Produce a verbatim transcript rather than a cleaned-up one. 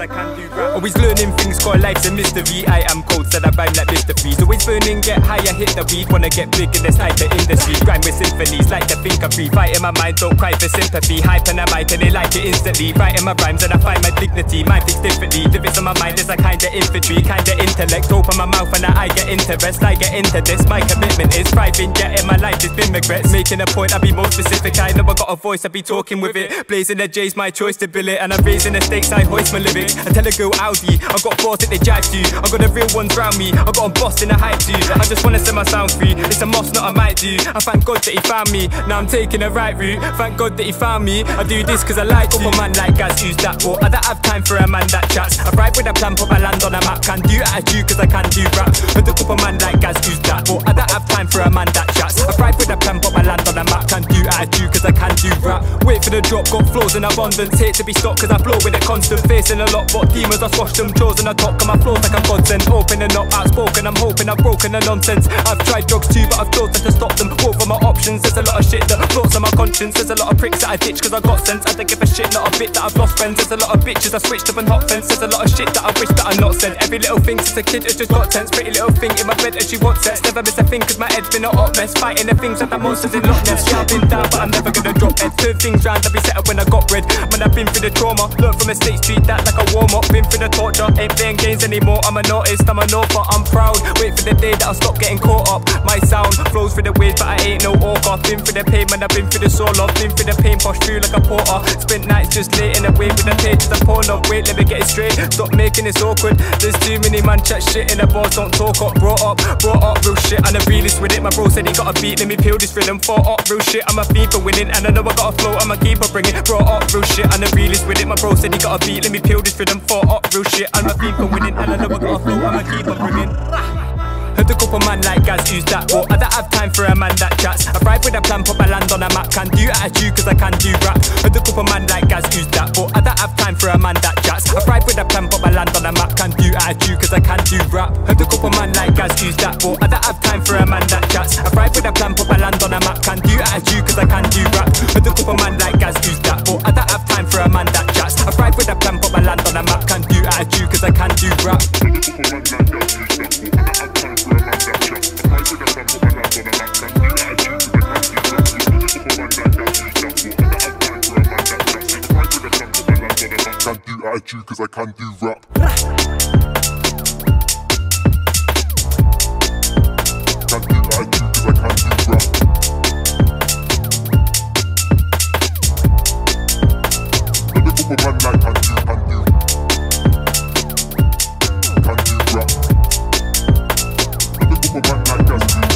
I can do rap. Always learning things, got life's a mystery. I am cold, said I rhyme like Mister Freeze. Always burning, get higher, hit the weed. Wanna get big in this type of industry. Grind with symphonies, like to think of free. Fight in my mind, don't cry for sympathy. Hype and I mic and they like it instantly. Writing my rhymes and I find my dignity. Mine thinks differently, lyrics on my mind is a kinda infantry. Kinda intellect, open my mouth and I get interest. I get into this, my commitment is thriving. Yet in my life there's been regrets. Making a point, I'll be more specific. I know I got a voice, I'll be talking with it. Blazing the J's, my choice to bill it. And I'm raising the stakes, I hoist my lyrics. I tell a girl Audi, I got fours that they jive to. I got the real ones round me, I got them boss in the hype too. I just wanna set my sound free, it's a must, not a might do. I thank God that he found me, now I'm taking the right route. Thank God that he found me, I do this cause I like to. Up a man like Gaz, use that but I don't have time for a man that chats. I ride with a plan, put my land on a map. Can do attitude cause I can do rap. With a couple man like Gaz, use that but I don't have time for a man that chats. I ride with a plan, put my land on a map. Can do attitude cause I can do rap. Wait for the drop, got flows in abundance. Hate to be stopped cause I flow with it constant. Facing a lot but demons, I squash them. Chosen I talk on my flows like a godsend. Open and not outspoken, I'm hoping I've broken the nonsense. I've tried drugs too but I've chosen to stop them. Both of my options, there's a lot of shit that floats on my conscience. There's a lot of pricks that I ditch cause I got sense. I don't give a shit, not a bit that I've lost friends. There's a lot of bitches I switched up and hot fence. There's a lot of shit that I wish that I not said. Every little thing since a kid has just got tense. Pretty little thing in my bed and she wants sex. Never miss a thing cause my head's been a hot mess. Fighting the things like the monsters in Loch Ness. Yeah, I've been down but I'm never gonna drop head. Turn things round, I'll be set up when I got red. Man, I've been through the trauma, learned from a state street that like a warm up. Been through the torture, ain't playing games anymore. I'm an artist, I'm an author, I'm proud. Wait for the day that I'll stop getting caught up. My sound flows through the waves but I ain't no author. Been through the pain, man, I've been through the soul off. Been through the pain, push through like a porter. Spent nights just late in the way with the pages I'm pulling up. Wait, let me get it straight, stop making this awkward. There's too many man chat shit in the bars, don't talk up. Brought up, brought up real shit and I'm realist with it. My bro said he got a beat, let me peel this rhythm. Fought up real shit, I'm a fiend for winning. And I know I got a flow, I'm a keeper bringing. Brought up real shit and I'm realist with it. My bro said he got a beat, let me peel this rhythm. Fought up real shit, I'm a fiend for winning. And I know I got a flow, I'm a keeper bringing. Heard a couple man like Gaz, use that but I don't have time for a man that chats. I ride with a plan, put my land on a map. Can do attitude cause I can do rap. Heard a couple man like Gaz, use that but I don't have time for a man that chats. I ride with a plan, put my land on a map. Can do attitude cause I can do rap. Heard a couple man like Gaz, use that but I don't have time for a man that chats. I ride with a plan, put my land on a map. Can do attitude cause I can do rap. Heard a couple man like Gaz, use that but I don't have time for a man that chats. I ride with a plan, put my land on a map. Can do attitude cause I can do rap. Attitude cause I can do rap. Can do attitude cause I can do rap. But the couple man like can do, can do, can do rap. But the couple man like just do.